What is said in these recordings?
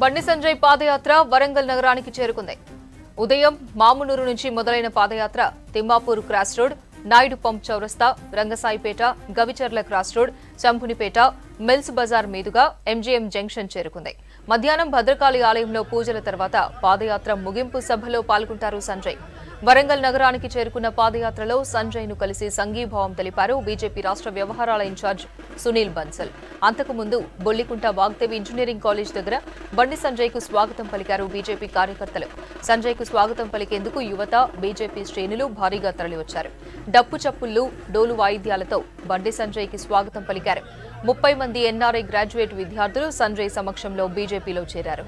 బండి సంజయ్ పాదయాత్ర వరంగల్ నగరానికి చేరుకుంది. ఉదయం మామునూరు నుంచి మొదలైన పాదయాత్ర Timmapur cross road, Naidu pump చౌరస్తా, Rangasaipet, Gavicherla cross road, Champunipet, mills Bazar మీదుగా ఎంజీఎం జంక్షన్ చేరుకుంది. మధ్యాహ్నం భద్రకాళి ఆలయంలో పూజల తర్వాత పాదయాత్ర ముగింపు సభలో పాల్గొంటారు సంజయ్. వరంగల్ నగరానికి చేరుకున్న పాదయాత్రలో సంజయ్ ను కలిసి సంఘీభావం తెలిపారు బీజేపీ రాష్ట్ర వ్యవహారాల ఇన్ఛార్జ్ సునీల్ బన్సల్. అంతకుముందు బొల్లికుంట వాగ్దేవి ఇంజనీరింగ్ కాలేజ్ దగ్గర బండి సంజయ్ కు స్వాగతం పలికారు బీజేపీ కార్యకర్తలు. సంజయ్ కు స్వాగతం పలికేందుకు యువత, బీజేపీ శ్రేణులు భారీగా తరలివచ్చారు. డప్పు చప్పుళ్లు, డోలు వాయిద్యాలతో బండి సంజయ్ కి స్వాగతం పలికారు. 30 మంది ఎన్ఆర్ఐ గ్రాడ్యుయేట్ విద్యార్థులు సంజయ్ సమక్షంలో బీజేపీలో చేరారు.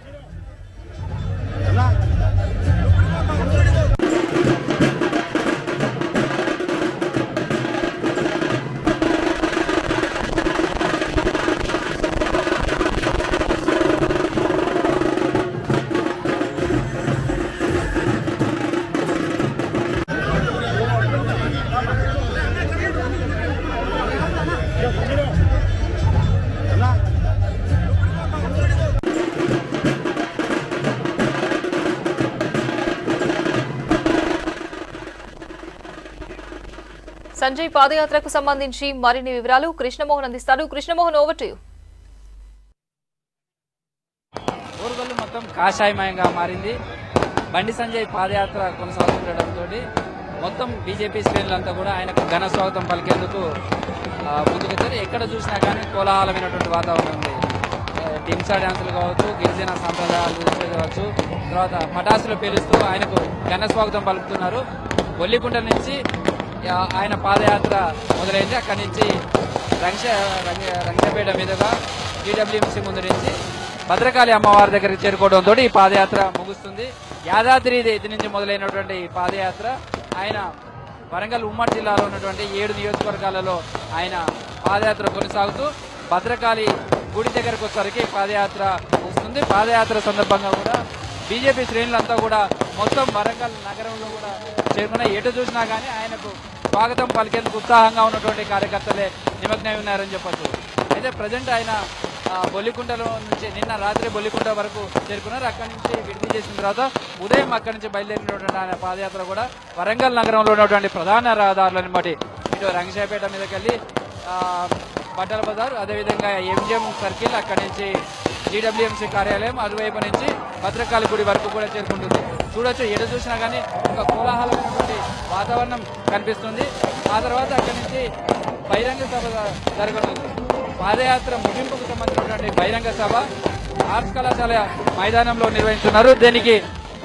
సంజయ్ పాదయాత్రకు సంబంధించి మరిన్ని వివరాలు కృష్ణమోహన్ అందిస్తారు. Krishnamohan, over to you. Orugallu మొత్తం కాషాయమయంగా మారింది. బండి సంజయ్ పాదయాత్ర కొనసాగుతుండటంతో మొత్తం బీజేపీ శ్రేణులంతా కూడా ఆయనకు ఘన స్వాగతం పలికేందుకు ముందుకొచ్చారు. ఎక్కడ చూసినా కానీ కోలాహలమైనటువంటి వాతావరణం ఉంది. టింసా డ్యాన్సులు కావచ్చు, గిరిజన సాంప్రదాయాలు కావచ్చు, తర్వాత పటాసులు పేలుస్తూ ఆయనకు ఘన స్వాగతం పలుకుతున్నారు. బొల్లికుంట నుంచి ఆయన పాదయాత్ర మొదలైంది. అక్కడి నుంచి రంగపేట మీదుగా జీడబ్ల్యూఎంసీ ముందు నుంచి భద్రకాళి అమ్మవారి దగ్గరికి చేరుకోవడంతో ఈ పాదయాత్ర ముగుస్తుంది. యాదాద్రి ఇది నుంచి మొదలైనటువంటి ఈ పాదయాత్ర ఆయన వరంగల్ ఉమ్మడి జిల్లాలో ఉన్నటువంటి 7 నియోజకవర్గాలలో ఆయన పాదయాత్ర కొనసాగుతూ భద్రకాళి గుడి దగ్గరకు వచ్చేసరికి పాదయాత్ర ముగుస్తుంది. పాదయాత్ర సందర్భంగా కూడా బీజేపీ శ్రేణులంతా కూడా మొత్తం వరంగల్ నగరంలో కూడా చేరుకున్న ఎటు చూసినా కానీ ఆయనకు స్వాగతం పలికేందుకు ఉత్సాహంగా ఉన్నటువంటి కార్యకర్తలే నిమగ్నమై ఉన్నారని చెప్పొచ్చు. అయితే ప్రజెంట్ ఆయన బొల్లికుంటలో నుంచి నిన్న రాత్రి బొల్లికుంట వరకు చేరుకున్నారు. అక్కడి నుంచి విడిది చేసిన తర్వాత ఉదయం అక్కడి నుంచి బయలుదేరినటువంటి ఆయన పాదయాత్ర కూడా వరంగల్ నగరంలో ఉన్నటువంటి ప్రధాన రహదారులను బట్టి ఇటు రంగసాయిపేట మీదకెళ్ళి బట్టల బజార్, అదేవిధంగా ఎంజిఎం సర్కిల్, అక్కడి నుంచి జీడబ్ల్యూఎంసీ కార్యాలయం, అటువైపు నుంచి భద్రకాళి గుడి వరకు కూడా చేరుకుంటుంది. చూడొచ్చు, ఎటు చూసినా కానీ ఒక కోలాహలమైనటువంటి వాతావరణం కనిపిస్తుంది. ఆ తర్వాత అక్కడి నుంచి బహిరంగ సభ జరగనుంది. పాదయాత్ర ముగింపుకు సంబంధించినటువంటి బహిరంగ సభ ఆర్ట్స్ కళాశాల మైదానంలో నిర్వహిస్తున్నారు. దీనికి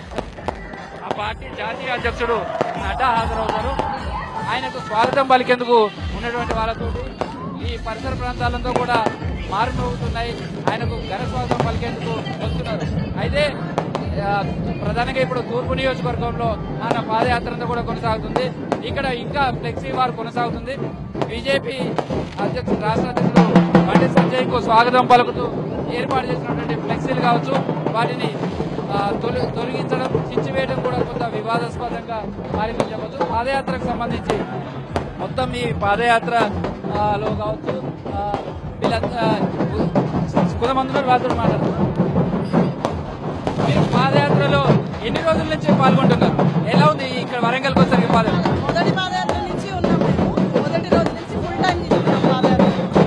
ఆ పార్టీ జాతీయ అధ్యక్షుడు నడ్డా హాజరవుతారు. ఆయనకు స్వాగతం పలికేందుకు ఉన్నటువంటి వాళ్ళతో ఈ పరిసర ప్రాంతాలంతా కూడా మారుమోగుతున్నాయి. ఆయనకు ఘన స్వాగతం పలికేందుకు వస్తున్నారు. అయితే ప్రధానంగా ఇప్పుడు తూర్పు నియోజకవర్గంలో ఆయన పాదయాత్ర అంతా కూడా కొనసాగుతుంది. ఇక్కడ ఇంకా ఫ్లెక్సీ వార్ కొనసాగుతుంది. బీజేపీ అధ్యక్షుడు, రాష్ట్ర అధ్యక్షుడు బండి సంజయ్ కు స్వాగతం పలుకుతూ ఏర్పాటు చేసినటువంటి ఫ్లెక్సీలు కావచ్చు, వాటిని తొలగించడం, చించివేయడం కూడా కొంత వివాదాస్పదంగా మారిందని చెప్పచ్చు. పాదయాత్రకు సంబంధించి మొత్తం ఈ పాదయాత్రలో కావచ్చు కొంతమంది వాళ్ళతో మాట్లాడుతున్నారు. మీరు పాదయాత్రలో ఎన్ని రోజుల నుంచి పాల్గొంటున్నారు? ఎలా ఉంది ఇక్కడ వరంగల్కి వచ్చరికి పాదయాత్ర? మొదటి పాదయాత్ర నుంచి ఉన్నాం. మేము మొదటి రోజు నుంచి ఫుల్ టైం తీసుకున్నాం పాదయాత్ర.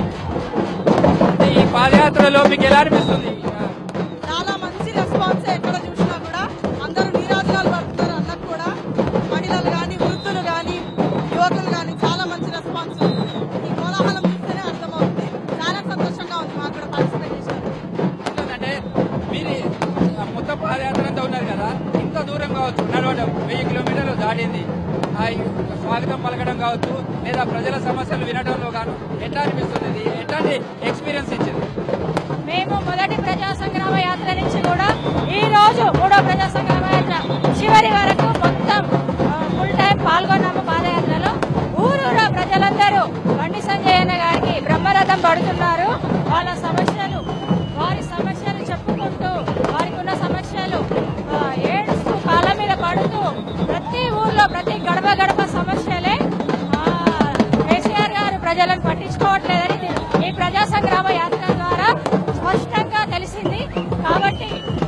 ఈ పాదయాత్రలో మీకు ఎలా అనిపిస్తుంది? చాలా మంచి రెస్పాన్స్. ఎక్కడ చూసినా కూడా అందరూ నీరాజనాలు పడుతున్నారు. అందరు కూడా మహిళలు కానీ, వృద్ధులు కానీ, యువకులు కానీ చాలా మంచి రెస్పాన్స్. ఈ కోలాహలం చూస్తేనే అర్థమవుతుంది. చాలా సంతోషంగా ఉంది మాకు కూడా పార్టిసిపేట్ చేశారు. అంటే మీరు మొత్తం పాదయాత్ర అంతా ఉన్నారు కదా, ఇంత దూరం కావచ్చు నడవడం, 1000 కిలోమీటర్లు దాటింది. స్వాగతం పలకడం కావచ్చు, లేదా ప్రజల సమస్యలు వినడంలో గాను ఎట్లా అనిపిస్తుంది? ఎట్లాంటి ఎక్స్పీరియన్స్ ఇచ్చింది? మేము మొదటి ప్రజా సంగ్రామ యాత్ర నుంచి కూడా ఈ రోజు 3వ ప్రజా సంగ్రామ యాత్ర చివరి వరకు మొత్తం ఫుల్ టైం పాల్గొన్నాము. పాదయాత్రలో ఊరూరా ప్రజలందరూ బండి సంజయ్ అన్న గారికి బ్రహ్మరథం పడుతున్నారు. వారి సమస్యలు చెప్పుకుంటూ, వారికి ఉన్న సమస్యలు ఏడుస్తూ, కాళ్ళ మీద పడుతూ, ప్రతి ఊర్లో ప్రతి గడప సమస్యలే. కేసీఆర్ గారు ప్రజలను పట్టించుకోవట్లేదని ఈ ప్రజా సంగ్రామ యాత్ర ద్వారా స్పష్టంగా తెలిసింది. కాబట్టి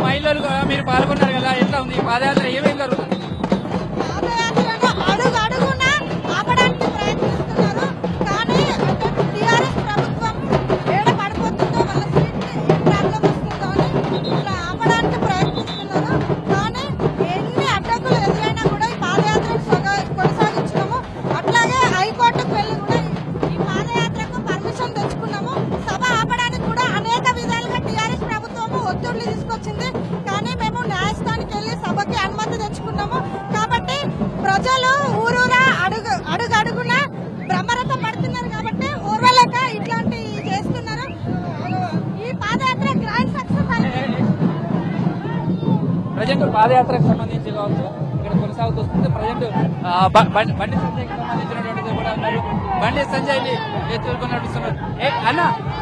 మహిళలు కూడా మీరు పాల్గొన్నారు కదా, ఎట్లా ఉంది ఈ పాదయాత్ర, ఏమేమి జరుగుతుంది? పాదయాత్రను అడుగు అడుగునా ఆపడానికి ప్రయత్నిస్తున్నారు. కానీ టీఆర్ఎస్ ప్రభుత్వం ఏడ పడిపోతుందో, వాళ్ళ సీట్ ఏం ప్రాబ్లం వస్తుందో అని ఇలా ఆపడానికి ప్రయత్నిస్తున్నారు. కానీ ఎన్ని అడ్డంకులు ఎదురైనా కూడా ఈ పాదయాత్రను కొనసాగించినాము. అట్లాగే హైకోర్టుకు వెళ్ళి కూడా ఈ పాదయాత్రకు పర్మిషన్ తెచ్చుకున్నాము. సభ ఆపడానికి కూడా అనేక విధాలుగా టీఆర్ఎస్ ప్రభుత్వము ఒత్తిళ్లు తీసుకొచ్చింది. కానీ మేము న్యాయస్థానానికి వెళ్లి సభకి అనుమతి తెచ్చుకున్నాము. కాబట్టి ప్రజలు ఊరూరా అడుగడుగున బ్రహ్మరథం పడుతున్నారు. కాబట్టి ఊర్వలేక ఇట్లాంటి చేస్తున్నారు. ఈ పాదయాత్ర గ్రాండ్ సక్సెస్ అయింది. ప్రజెంట్ పాదయాత్రకు సంబంధించి కావచ్చు ఇక్కడ కొనసాగుతుంది. ప్రజెంట్ బండి సంజయ్కి సంబంధించినటువంటిది కూడా ఉన్నారు. బండి సంజయ్ ని ఎత్తుకొని నడుస్తున్నారు. అన్న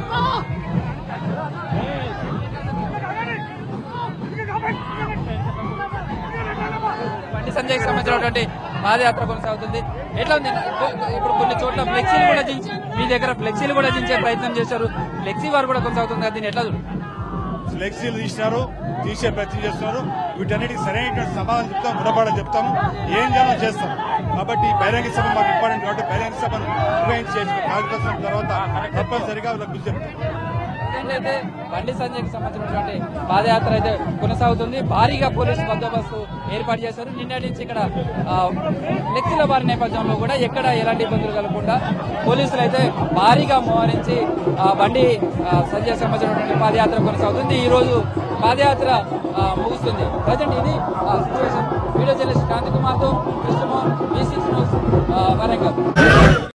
బండి సంజయ్కి సంబంధించినటువంటి పాదయాత్ర కొనసాగుతుంది. ఎట్లా ఉంది? ఇప్పుడు కొన్ని చోట్ల ఫ్లెక్సీలు కూడా మీ దగ్గర ఫ్లెక్సీలు కూడా దించే ప్రయత్నం చేశారు. ఫ్లెక్సీ వారు కూడా కొనసాగుతుంది కదా, దీన్ని ఎట్లా చూడు? ఫ్లెక్సీలు తీసే ప్రయత్నం చేస్తున్నారు. వీటన్నిటికి సరైన సమాధానం చెప్తాం, గుణపాఠం చెప్తాము, ఏం చేయాలో చేస్తాం. కాబట్టి బహిరంగ సభ మాకు ఇంపార్టెంట్ కాబట్టి బహిరంగ సభను నిర్వహించేసి కాల్సిన తర్వాత తప్పనిసరిగా వాళ్ళకి చెప్తాం. అయితే బండి సంజయ్కి సంబంధించినటువంటి పాదయాత్ర అయితే కొనసాగుతుంది. భారీగా పోలీసు బందోబస్తు ఏర్పాటు చేశారు. నిన్నటి నుంచి ఇక్కడ ఫ్లెక్సీల వారి నేపథ్యంలో కూడా ఎక్కడ ఎలాంటి ఇబ్బందులు కలగకుండా పోలీసులు అయితే భారీగా మోహరించి బండి సంజయ్ సంబంధించినటువంటి పాదయాత్ర కొనసాగుతుంది. ఈ రోజు పాదయాత్ర ముగుస్తుంది. ప్రజెంట్ ఇది situation. Video journalist Kanthi Kumar తో కృష్ణమోహన్, B6 న్యూస్, వరంగల్.